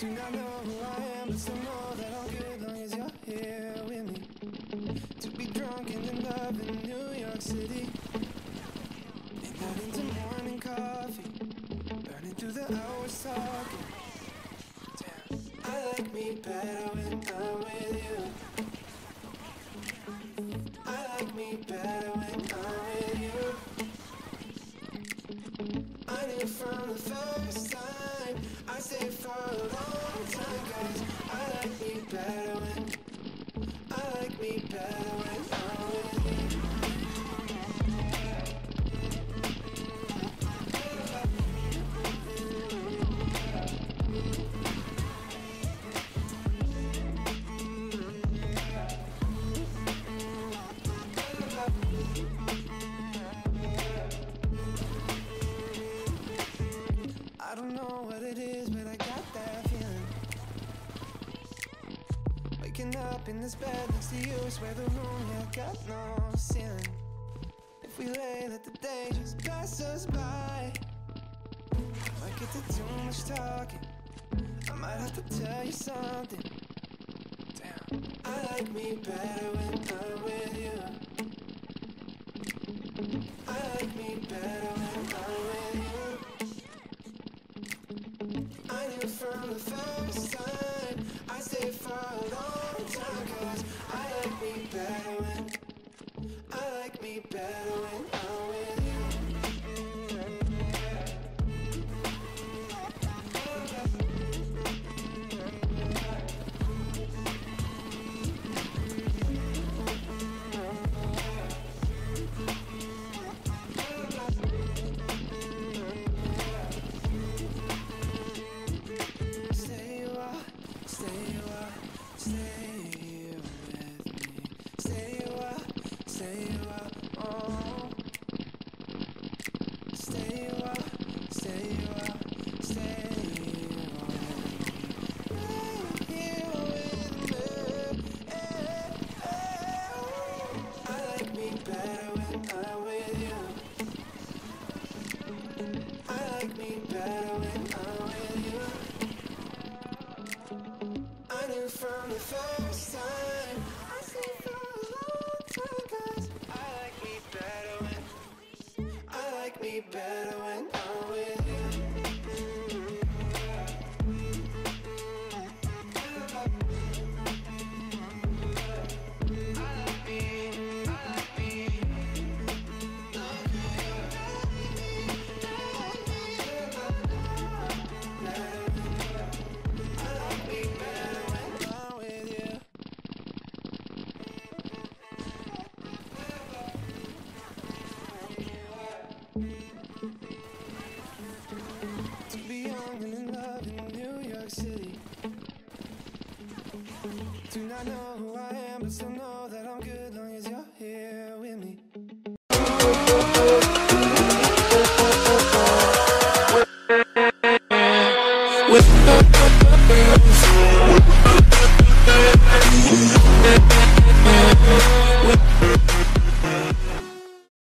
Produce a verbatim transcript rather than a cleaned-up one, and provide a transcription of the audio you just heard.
Do not know who I am, but still know that I'm good long as you're here with me. To be drunk and in love in New York City. Midnight into morning coffee, burning through the hours talking. Damn. I like me better when I'm with you. I like me better when I'm with you. I knew from the first time I stayed for a long time, 'cause I like me better when I like me better when I'm with you. I don't know what it is, but I got that feeling. Waking up in this bed next to you, swear the room here got no ceiling. If we lay, let the day just pass us by. Might get to too much talking, I might have to tell you something. Damn. I like me better when I'm with you. I like me better when I'm with you. I knew from the first time I stayed for a long time, 'cause I like me better when I like me better when I'm with you. Stay a while, stay a while, stay here with me. Stay a while, stay a while, oh. Stay a while, stay a while, stay here with me. Here with me. Eh, eh. I like me better when I'm with you. I like me better when I'm with you. I knew from the first time